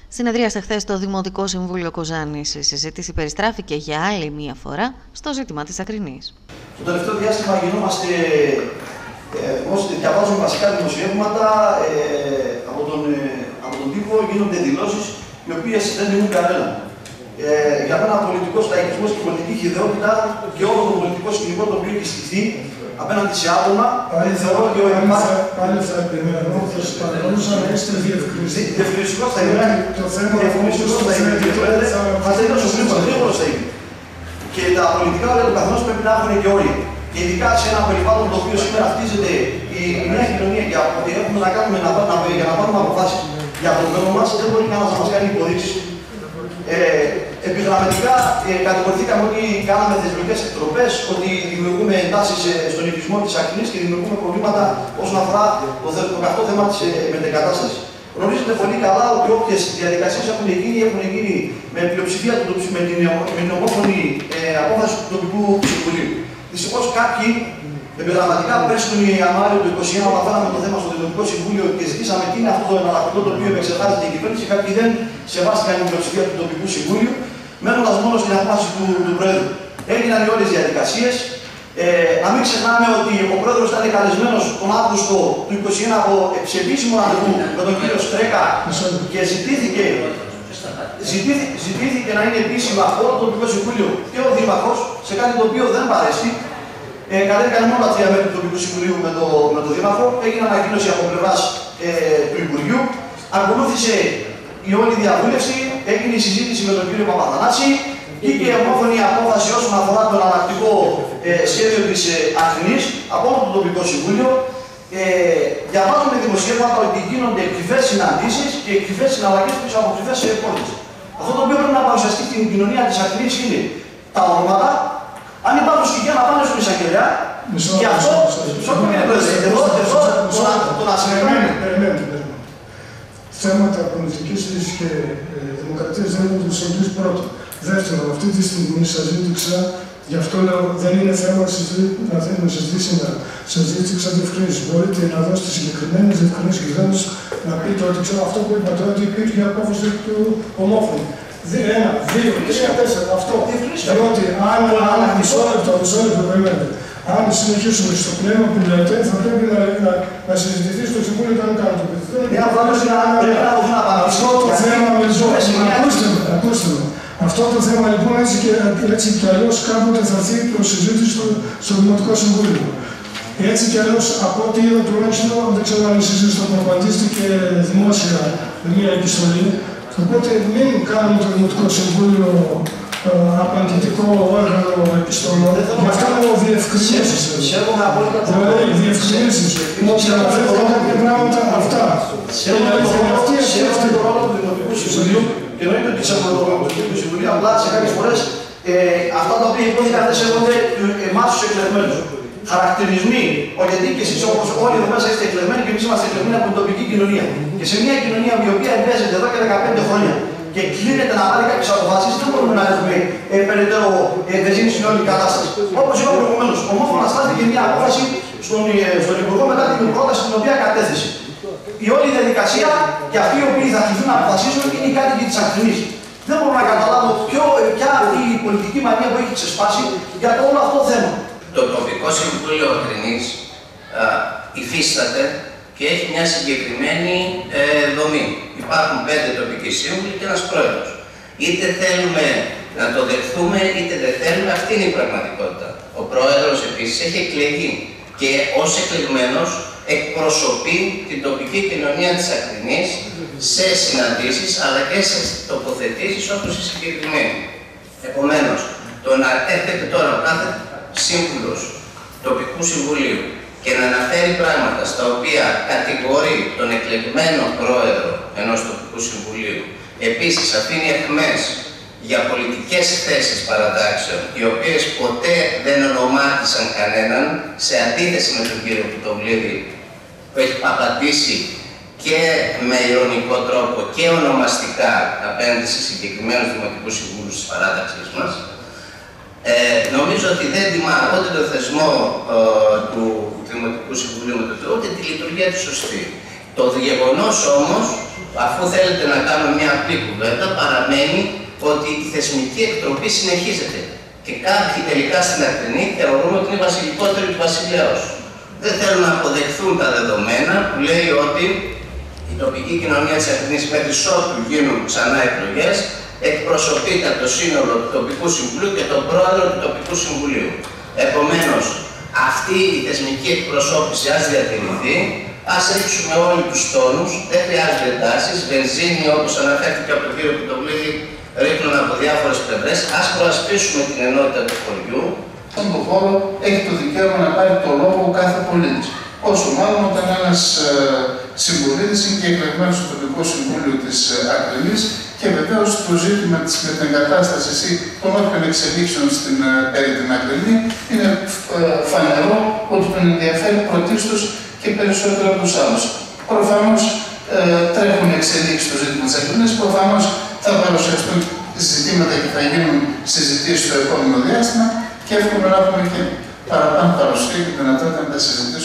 Συνεδρίασε χθες το Δημοτικό Συμβούλιο Κοζάνης. Η συζήτηση περιστράφηκε για άλλη μία φορά στο ζήτημα της Ακρινής. Το τελευταίο διάστημα γινόμαστε, διαβάζουμε βασικά δημοσιεύματα από τον τύπο, γίνονται δηλώσεις οι οποίες δεν τιμούν κανέναν. Για μένα ο πολιτικός λαϊκισμός και η πολιτική χυδαιότητα και όλο το πολιτικό σκηνικό το οποίο έχει στηθεί απέναντι σε άτομα, θεωρώ ότι ο Εμπάρκος. Πάλι θα επιμένω, θα σας παρακαλούσα να είστε διευκρινιστικοί. Διευκρινιστικός θα είναι. Το θέμα θα τελειώσω γρήγορος θα είναι. Και τα πολιτικά όρια του καθενός πρέπει να έχουν και όρια. Και ειδικά σε ένα περιβάλλον το οποίο σήμερα χτίζεται η νέα κοινωνία και έχουμε να κάνουμε για να πάρουμε αποφάσεις για τον μέλλον μας, δεν μπορεί κανένας να μας κάνει υποδείξεις. Επιγραμματικά κατηγορηθήκαμε ότι κάναμε θεσμικές εκτροπές, ότι δημιουργούμε εντάσεις στον οικισμό της Ακρινής και δημιουργούμε προβλήματα όσον αφορά το καυτό θέμα της μετεγκατάστασης. Γνωρίζετε πολύ καλά ότι όποιες διαδικασίες έχουν γίνει με πλειοψηφία με την ομόφωνη απόφαση του τοπικού συμβουλίου. Δυστυχώς κάποιοι επιγραμματικά πέρσι τον Ιανουάριο του 2021 αναφέραμε το θέμα στο Δημοτικό Συμβούλιο και ζητήσαμε τι είναι αυτό το εναλλακτικό το οποίο επεξεργάζεται η κυβέρνηση. Κάποιοι δεν σεβάστηκαν την πλειοψηφία του τοπικού συμβούλιου, μένοντας μόνο στην απόφαση του Πρόεδρου. Έγιναν οι όλες οι διαδικασίες. Να μην ξεχνάμε ότι ο Πρόεδρος ήταν καλεσμένος τον Αύγουστο του 2021 από επίσημο ραντεβού με τον κύριο Στρέκα και ζητήθηκε να είναι επίσημα από το τοπικό συμβούλιο και ο Δήμαρχος σε κάτι το οποίο δεν παρέστη. Κατέβηκαν μόνο τα τρία μέλη του τοπικού συμβουλίου με τον Δήμαρχο. Έγινε ανακοίνωση από πλευράς του Υπουργείου. Ακολούθησε η όλη διαβούλευση, έγινε η συζήτηση με τον κύριο Παπαθανάση. Βγήκε η ομόφωνη απόφαση όσον αφορά το εναλλακτικό σχέδιο της Ακρινής από όλο το τοπικό συμβούλιο. Διαβάζουμε δημοσιεύματα ότι γίνονται κρυφές συναντήσεις και κρυφές συναλλαγές πίσω από κρυφές πόρτες. Αυτό το οποίο πρέπει να παρουσιαστεί στην κοινωνία της Ακρινής είναι τα ονόματα. Αν υπάρχουν στοιχεία να πάνε στον εισαγγελέα, γι' αυτό το να συνεχάμε. Θέματα πολιτικής και δημοκρατίας δεν είναι το συζητήσει πρώτο. Δεύτερον, αυτή τη στιγμή σας ζήτηξα, γι' αυτό λέω δεν είναι θέμα να θέλουμε συζητήσει σήμερα. Σας ζήτηξα διευκρινήσεις. Μπορείτε να δώσετε συγκεκριμένες διευκρινήσεις και να πείτε ότι ξέρω αυτό που είπατε, ότι υπήρχε η απόφαση του ομόφωνου. 1, 2, 3, 4, αυτό. Διότι αν μισό λεπτό περιμένετε. Αν συνεχίσουμε στο πνεύμα που λέτε, θα πρέπει να συζητηθεί στο Συμβούλιο όταν κάνουμε το παιδί. Αυτό το θέμα με ακούστε με. Αυτό το θέμα λοιπόν έτσι κι αλλιώς κάποτε θα έρθει προς συζήτηση στο Δημοτικό Συμβούλιο. Έτσι κι αλλιώς από ό,τι είδα τουλάχιστον, δεν ξέρω αν εσείς το προπαντήσετε δημόσια μια επιστολή. Οπότε μην κάνουμε το Δημοτικό Συμβούλιο απαντητικό όργανο επιστολών. Γι' αυτό λέω διευκρινήσεις. Δηλαδή, διευκρινήσεις. Ότι αναφέρω κάποια πράγματα αυτά. Σέβομαι το ρόλο του Δημοτικού Συμβουλίου και εννοείται ότι σέβομαι το ρόλο του Δημοτικού Συμβουλίου. Απλά σε κάποιες φορές αυτά τα οποία υπόθηκαν δεν σέβονται εμάς τους εκλεγμένους. Χαρακτηρισμοί, γιατί και εσείς όπως όλοι εδώ μέσα είστε εκλεγμένοι και εμείς είμαστε εκλεγμένοι από την τοπική κοινωνία. Και σε μια κοινωνία η οποία εμπέζεται εδώ και 15 χρόνια και κλείνεται να πάρει κάποιες αποφάσεις, δεν μπορούμε να έχουμε περαιτέρω βενζίνη στην όλη κατάσταση. Όπως είπα προηγουμένως, ομόφωνα στάθηκε μια απόφαση στον Υπουργό μετά την πρόταση την οποία κατέθεσε. Η όλη διαδικασία και αυτοί οι οποίοι θα κληθούν να αποφασίσουν είναι οι κάτοικοι της Ακρινής. Δεν μπορώ να καταλάβω ποια αυτή η πολιτική μανία που έχει ξεσπάσει για το όλο αυτό το θέμα. Το τοπικό συμβούλιο Ακρινής υφίσταται και έχει μια συγκεκριμένη δομή. Υπάρχουν 5 τοπικοί σύμβουλοι και ένας πρόεδρος. Είτε θέλουμε να το δεχθούμε, είτε δεν θέλουμε, αυτή είναι η πραγματικότητα. Ο πρόεδρος επίσης έχει εκλεγεί και ως εκλεγμένος εκπροσωπεί την τοπική κοινωνία της Ακρινής σε συναντήσεις αλλά και σε τοποθετήσεις όπως η συγκεκριμένη. Επομένως, το να έρχεται τώρα ο κάθε σύμβουλος τοπικού συμβουλίου και να αναφέρει πράγματα στα οποία κατηγορεί τον εκλεγμένο πρόεδρο ενός τοπικού συμβουλίου, επίσης αφήνει αιχμές για πολιτικές θέσεις παρατάξεων, οι οποίες ποτέ δεν ονομάτισαν κανέναν, σε αντίθεση με τον κύριο Κουτοβλίδη, που έχει απαντήσει και με ειρωνικό τρόπο και ονομαστικά απέναντι σε συγκεκριμένους δημοτικούς συμβούλους της παράταξης μας. Νομίζω ότι δεν τιμά ούτε το θεσμό του Δημοτικού Συμβουλίου, ούτε τη λειτουργία του σωστή. Το γεγονός όμως, αφού θέλετε να κάνουμε μια απλή κουβέντα, παραμένει ότι η θεσμική εκτροπή συνεχίζεται. Και κάποιοι τελικά στην Ακρινή θεωρούν ότι είναι βασιλικότεροι του βασιλέως. Δεν θέλουν να αποδεχθούν τα δεδομένα που λέει ότι η τοπική κοινωνία της Ακρινής μέχρι ότου γίνουν ξανά εκλογές εκπροσωπείται από το σύνολο του τοπικού συμβουλίου και τον πρόεδρο του τοπικού συμβουλίου. Επομένως, αυτή η θεσμική εκπροσώπηση ας διατηρηθεί, ας ρίξουμε όλοι τους τόνους, δεν χρειάζονται εντάσεις, βενζίνη όπως αναφέρθηκε από τον κύριο Πιτοβλίδη, ρίχνουν από διάφορες πλευρές, ας προασπίσουμε την ενότητα του χωριού. Στον χώρο έχει το δικαίωμα να πάρει το λόγο ο κάθε πολίτης. Όσο μάλλον όταν ένας συμπολίτης είναι και εκλεγμένος στο τοπικό συμβούλιο της Ακρινής και βεβαίως το ζήτημα της μετεγκατάστασης ή των όποιων εξελίξεων περί την Ακρινή είναι φανερό ότι τον ενδιαφέρει πρωτίστως και περισσότερο από τους άλλους. Προφανώς τρέχουν εξελίξεις στο ζήτημα της Ακρινής, προφανώς θα παρουσιαστούν ζητήματα και θα γίνουν συζητήσεις στο επόμενο διάστημα και εύχομαι να έχουμε και παραπάνω παρουσία και δυνατότητα να τα συζητήσουμε.